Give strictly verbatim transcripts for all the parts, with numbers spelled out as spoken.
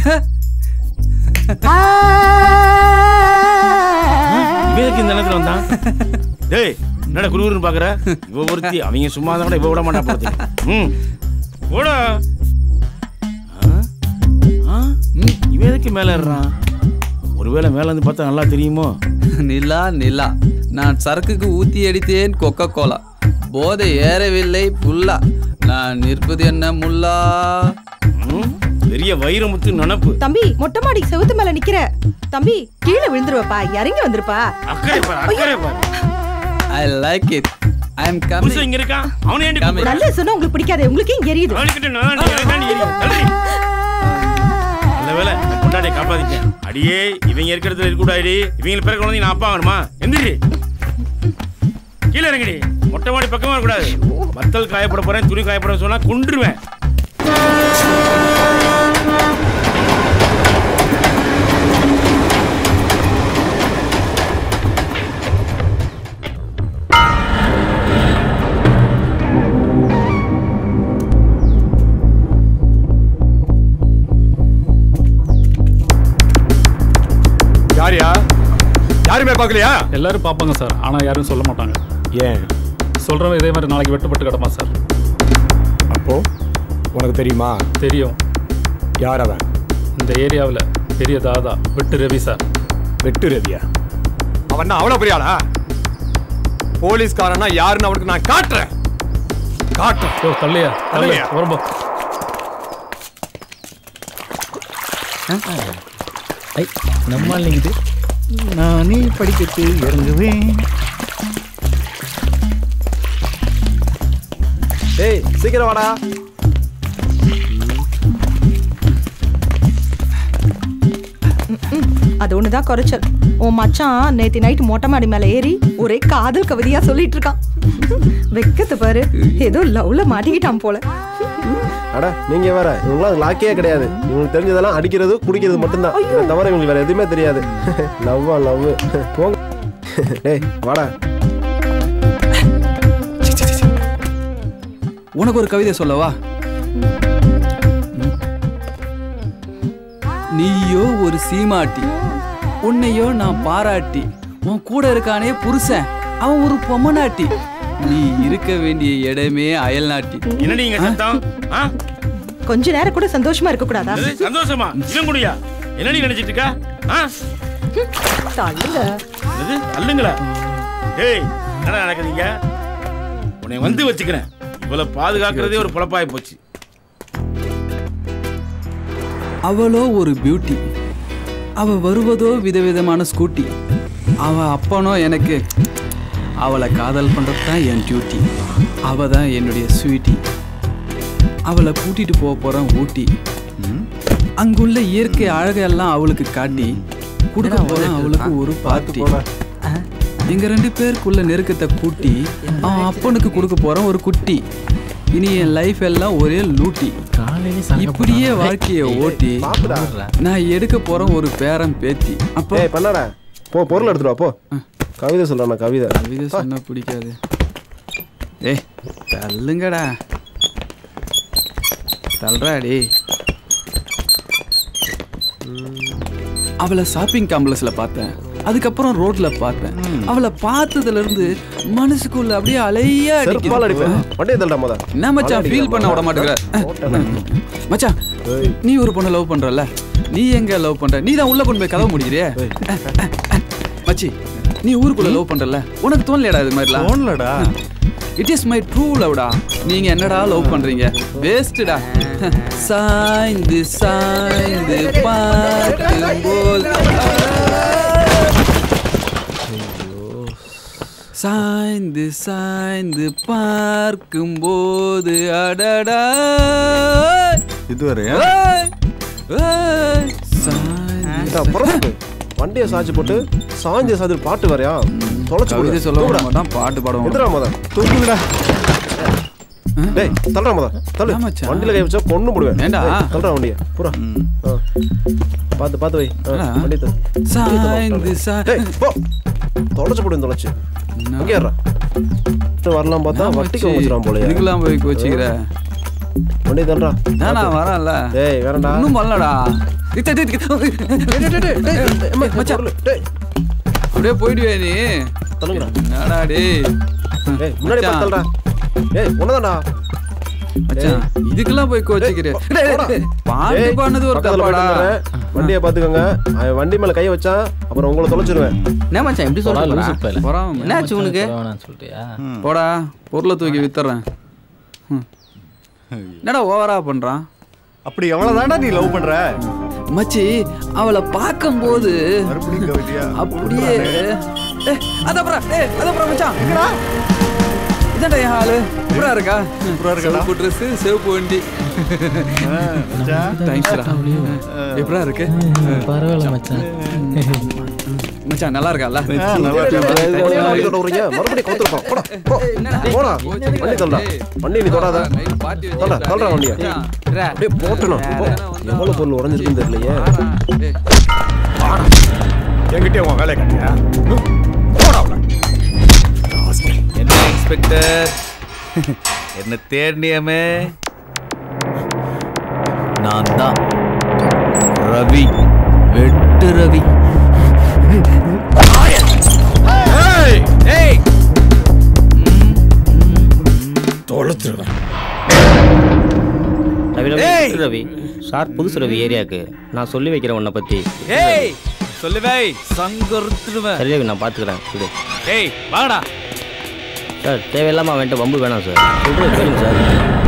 இவனுக்கு இந்த நேரத்துல வந்தான். டேய் என்னடா குருகுருன்னு பாக்குற? இவ ஒருத்தி அவங்க சும்மா தான் கூட இவ விட மாட்டா போறது. ம் போடா. இவன் எதுக்கு மேல ஏறான்? ஒருவேளை மேல இருந்து பார்த்தா நல்லா தெரியுமோ? நிலா நிலா, நான் சரக்குக்கு ஊத்தி அடித்தேன் கொக்கோ கோலா, போதை ஏறவில்லை புல்லா, நான் நிற்பது என்ன முல்லா. பெரிய வைரமுத்து நினப்பு. தம்பி மொட்டை மாடி செவுத்து மேல நிக்கிற தம்பி, கீழே விழுந்துருவப்பா, இறங்கி வந்துருப்பா. அக்கறை பாரு, அக்கறை பாரு. I like it. I am coming. புருஷன் இங்க இருக்கா? அவனே ஏண்டி கூப்பிடுற? நல்ல சொன்னா உங்களுக்கு பிடிக்காதே, உங்களுக்கு ஏன் எரியுது? அவனுக்கிட்ட நான் எனக்காண்டி எரியும். நல்ல வேளை கொண்டாடி காப்பாத்திட்டேன். அடியே இவங்க இருக்கிறதுல இருக்க கூடாது. இவங்க பிறகு குழந்தை நான் அப்பா ஆகணுமா? எந்திரி கீழே இறங்கடி. மொட்டை மாடி பக்கமா இருக்கக்கூடாது. வத்தல் காயப்பட போறேன், துணி காயப்பட சொன்னா கொன்றுவேன். யாரியா? யாருமே பார்க்கலையா? எல்லாரும் பார்ப்பாங்க சார், ஆனால் யாரும் சொல்ல மாட்டாங்க. ஏன்? சொல்கிறவன் இதே மாதிரி நாளைக்கு வெட்டுப்பட்டு கிடப்பான் சார். அப்போ உனக்கு தெரியுமா? தெரியும். யார் அவன்? இந்த ஏரியாவில் பெரிய தாதா வெட்டு ரவி சார். வெட்டு ரவியா? அவன் அவ்வளோ பெரிய ஆளா? போலீஸ்காரனா யாருன்னு அவனுக்கு நான் காட்டுறேன். காட்டுறேன். ஓ தள்ளையா தள்ளையா ரொம்ப. நம்ம இல்லைங்குது, நானே படிக்கட்டு இறங்குவேன். ஏய் சீக்கிரம் வாடா. அது ஒண்ணுதான் குறைச்சல். உன் மச்சான் நேத்து நைட் மொட்டை மாடி மேல ஏறி ஒரே காதல் கவிதையா சொல்லிட்டு இருக்கான். வெக்கத்து பாரு, ஏதோ லவ்ல மாட்டிக்கிட்டான் போல. அட நீங்க வேற, இவங்களாம் லாக்கே கிடையாது. இவங்களுக்கு தெரிஞ்சதெல்லாம் அடிக்கிறது குடிக்கிறது மட்டும்தான். இதை தவிர இவங்களுக்கு வேற எதுவுமே தெரியாது. லவ்வா லவ். போங்க. டேய் வாடா. உனக்கு ஒரு கவிதை சொல்லவா? நீயோ ஒரு சீமாட்டி, உன்னையோ நான் பாராட்டி, உன் கூட இருக்கானே புருஷன், அவன் ஒரு பொம்மநாட்டி, நீ இருக்க வேண்டிய இடமே அயல் நாட்டி. என்னடி இங்க சத்தம்? கொஞ்ச நேரம் கூட சந்தோஷமா இருக்க கூடாதா? சந்தோஷமா இவன் கூடயா? என்னடி நினைச்சிட்டு இருக்கா? தள்ளுங்க. தள்ளுங்களா? ஏய் என்ன நடக்குதுங்க? உன்னை வந்து வச்சுக்கிறேன். இவ்வளவு பாதுகாக்கிறதே ஒரு பொழப்பாய் போச்சு. அவளோ ஒரு பியூட்டி, அவ வருவதோ விதவிதமான ஸ்கூட்டி, அவ அப்பனோ எனக்கு, அவளை காதல் பண்றது தான் என் டியூட்டி, அவ தான் என்னுடைய ஸ்வீட்டி, அவளை கூட்டிட்டு போக போறேன் ஊட்டி, அங்குள்ள இயற்கை அழகெல்லாம் அவளுக்கு காட்டி கொடுக்க போறேன் அவளுக்கு ஒரு பார்ட்டி. எங்க ரெண்டு பேருக்குள்ள நெருக்கத்தை கூட்டி அவன் அப்பனுக்கு கொடுக்க போறேன் ஒரு குட்டி. இனி என் லைஃப் எல்லாம் ஒரே லூட்டி, இப்படியே வாழ்க்கையை ஓட்டி நான் எடுக்க போறேன் ஒரு பேரம் பேத்தி. அப்போ பண்ணாடா போ, பொருள் எடுத்துட்டு வா போ. கவிதை சொல்றேன். கவிதை கவிதை சொன்னா பிடிக்காது. ஏய் தள்ளுங்கடா, தள்ளுறாடி. அவளை ஷாப்பிங் காம்ப்ளெக்ஸ்ல பார்த்தேன், அதுக்கப்புறம் ரோட்ல பார்த்தேன். அவளை பார்த்ததுல இருந்து மனசுக்குள்ள அப்படியே அலையா அடிக்குது. என்ன மச்சான் ஃபீல் பண்ண விட மாட்டேங்கிற? மச்சான் நீ ஒரு பொண்ணை லவ் பண்றல, நீ எங்க லவ் பண்ற? நீ தான் உள்ள கொண்டு போய் கதவு முடிக்கிறியே. மச்சி நீ ஊருக்குள்ள லவ் பண்றல, உனக்கு தோணலடா இது மாதிரிலாம்? தோணலடா. இட் இஸ் மை ட்ரூ லவ்டா. நீங்க என்னடா லவ் பண்றீங்க? வேஸ்ட்டா. சாய்ந்து சாய்ந்து பார்க்கும்போது, சாய்ந்து சாய்ந்து பார்க்கும்போது அடடா. இதுவரையா வண்டியை சாய்ச்சி போட்டு சாய்ந்து சாய்ந்து பாட்டு வரையா? தொலைச்சு கவிதை சொல்ல விட மாட்டான், பாட்டு பாடுவோம். எந்திரா மொதல் தூக்குங்கடா. டேய் தள்ளுறா மொதல் தள்ளு. வண்டியில கை வச்சா பொண்ணு போடுவேன். ஏண்டா தள்ளுறா வண்டியை பூரா. பார்த்து பார்த்து வை வண்டி. சாய்ந்து சாய் போ தொலைச்சு போடு. தொலைச்சு ஓகேறா வரலாம் பார்த்தா வட்டிக்கு வச்சிடான் போல. இதுக்கெல்லாம் போய் வச்சுக்கிற வண்டி தள்ளுறா. நான் வரேன்ல. டேய் வேறடா. இன்னும் வரலடா. மச்சான் அப்படியே போயிடுவே நீ. தள்ளுங்கடா. என்னடா டேய். ஏய் முன்னாடி போய் தள்ளுடா. ஏய் ஒண்ணதான்டா. மச்சான் இதுக்கெல்லாம் போய் கோச்சிக்கிறேன். பாட்டு பண்ணது ஒரு தப்பாடா. வண்டியை பாத்துக்கோங்க. அவன் வண்டி மேல கை வச்சா அப்புறம் உங்களை தொலைச்சிருவேன். என்ன மச்சான் இப்படி சொல்ற? போறான். என்னாச்சு உனக்கு? சொல்லிட்டியா? போடா பொருளை தூக்கி வித்துறேன். என்னடா ஓவரா பண்றான்? அப்படி எவ்வளவுதான்டா நீ லவ் பண்ற? மச்சி அவளை பார்க்கும்போது அப்படியே அதப்புறம் அதப்புறம் மச்சான் இதான்டா என் ஆளு. எப்படா இருக்கா? சிவப்பு ட்ரெஸ் சிவப்பு வண்டி. தேங்க்ஸ்டா. எப்படா இருக்கு? பரவாயில்ல மச்சான். மச்சான் நல்லா இருக்கால? மறுபடியும் கவுத்துறோம். போடா போடா வண்டி தள்ளுடா. வண்டி நீ தொடாத. தள்ளுடா தள்ளுடா வண்டியை. அப்படியே போட்டணும். எவ்வளவு பொருள் உடஞ்சிருக்குன்னு தெரியலையே. என்கிட்ட உன் வேலையை கட்டியா? போடா. என்ன இன்ஸ்பெக்டர் என்ன தேடியமே? நான் தான் ரவி, வெட்டு ரவி. தொலைச்சிருவேன். ரவி சார் புதுசு ரவி ஏரியாவுக்கு நான் சொல்லி வைக்கிறேன் உன்னை பத்தி. ஏய் சொல்லுவே சங்கருத்துடுவேன். சரி ரவி நான் பாத்துக்கிறேன். இது ஏய் வாடா. சார் தேவையில்லாம அவன்கிட்ட வம்பு வேணாம் சார். சொல்றது கேளுங்க சார்.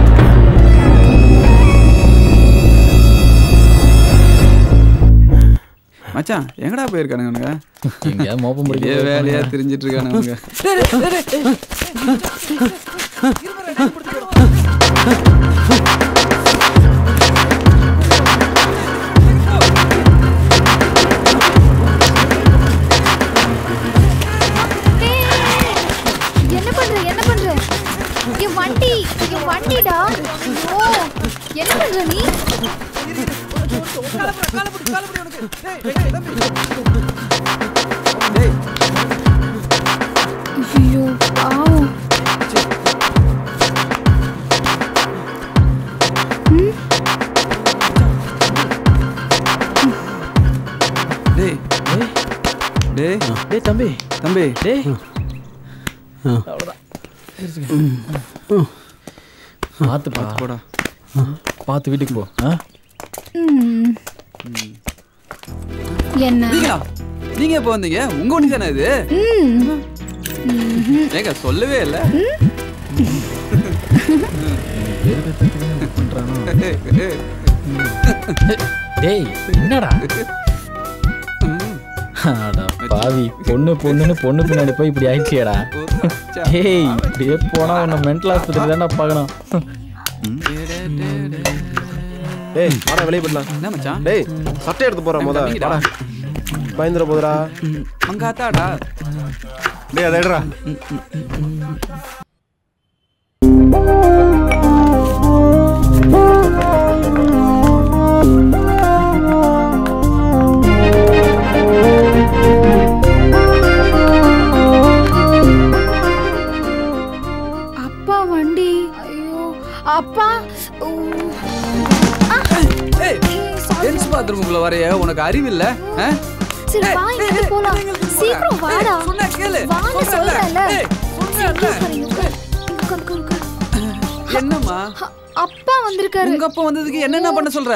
மச்சான் எங்கடா போயிருக்கானுங்க? இங்க மோப்பம் முடிய வேலையா தெரிஞ்சிட்டு இருக்கானுங்க. என்ன பண்ற என்ன பண்ற? என் வண்டி என் வண்டிடா. ஓ என்ன பண்ற நீ? ஐயோ பாவம். டேய் டேய் டேய் தம்பி தம்பி டேய் பார்த்து பார்த்து போடா. பார்த்து வீட்டுக்கு போ. என்ன நீங்க எப்போ வந்தீங்க? உங்க வண்டி தானே இது? ஏங்க சொல்லவே இல்லை. டேய் என்னடா பாவி பொண்ணு பொண்ணுன்னு பொண்ணு பின்னாடி போய் இப்படி ஆயிடுச்சியடா. ஏய் இப்படியே போனா உன்னை மென்டல் ஆஸ்பத்திரி தானே பார்க்கணும். டேய் வாடா வெளியே போடலாம். என்ன மச்சான்? டேய் சட்டை எடுத்து போறா முத. வாடா பயந்துற போதுடா. மங்காத்தாடா. டேய் அதை எடுறா. அப்பா வண்டி. ஐயோ அப்பா. ஜென்ஸ் பாத்ரூமுக்குள்ள வரைய உனக்கு அறிவு இல்ல? சரி வா இங்க போலாம். சீக்கிரம் வாடா. சொன்னா கேளு. வாங்க சொல்றேன்ல. என்னம்மா? அப்பா வந்திருக்காரு. உங்க அப்பா வந்ததுக்கு என்னென்ன பண்ண சொல்ற?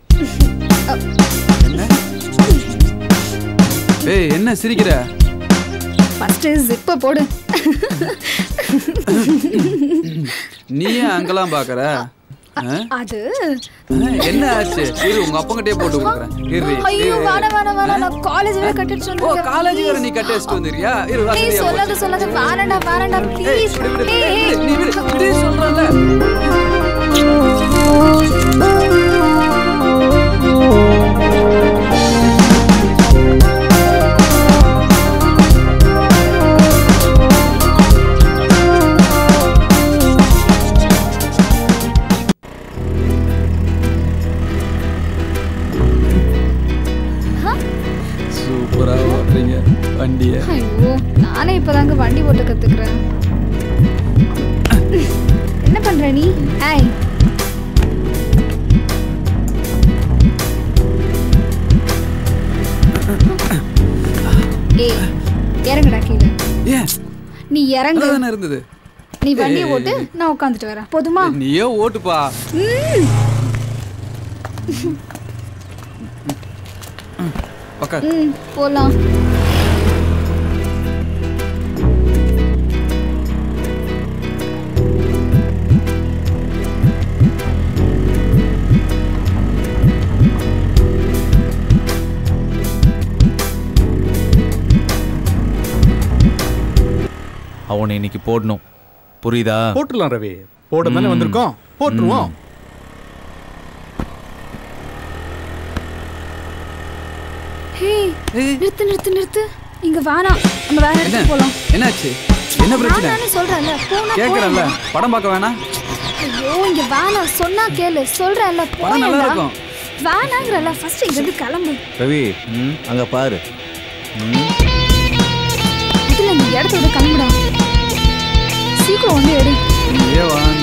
ஏய் என்ன சிரிக்கிற? ஃபர்ஸ்ட் ஜிப்ப போடு. நீ அங்கலாம் பாக்குற? அது என்ன ஆச்சு? இரு உங்க அப்பங்கிட்டே போட்டு கொடுக்குறேன். இரு. ஐயோ வேணா வேணா வேணா நான் காலேஜ்ல கட்டிட்டு ஓ வந்திருக்கேன். காலேஜ் வர நீ கட்டி வச்சிட்டு வந்திரியா? இரு நீ வாசலியா போ. சொல்லாத சொல்லாத வேணாடா வேணாடா ப்ளீஸ். ஏய் நீ விடு விடு சொல்றல. சூப்பரா ஓட்டுறீங்க வண்டியை. ஐயோ நானே இப்பதாங்க வண்டி ஓட்ட கத்துக்கிறேன். என்ன பண்ற நீ? ஏய் இறங்கு. தானே இருந்தது. நீ வண்டியை ஓட்டு, நான் உட்காந்துட்டு வரேன். போதுமா? நீயே ஓட்டுப்பா. ம் போலாம். அவனை இன்னைக்கு போடணும், புரியுதா? போட்டுலாம் ரவி, போட தானே வந்திருக்கோம், போட்டுருவோம். ஹே, நிறுத்து நிறுத்து நிறுத்து. இங்க வேணாம், நம்ம வேற இடத்துக்கு போலாம். என்னாச்சு? என்ன பிரச்சனை? நான் சொல்றேன்ல, போனா கேக்குறேன்ல, படம் பார்க்க வேணாம். ஐயோ, இங்க வேணாம், சொன்னா கேளு. சொல்றேன்ல, படம் நல்லா இருக்கும். வேணாங்கறல, ஃபர்ஸ்ட் இங்க இருந்து கிளம்பு. ரவி, அங்க பாரு. இதுல இந்த இடத்த விட்டு கிளம்புடா. சீக்கிரம் வந்து எடு. ஏவா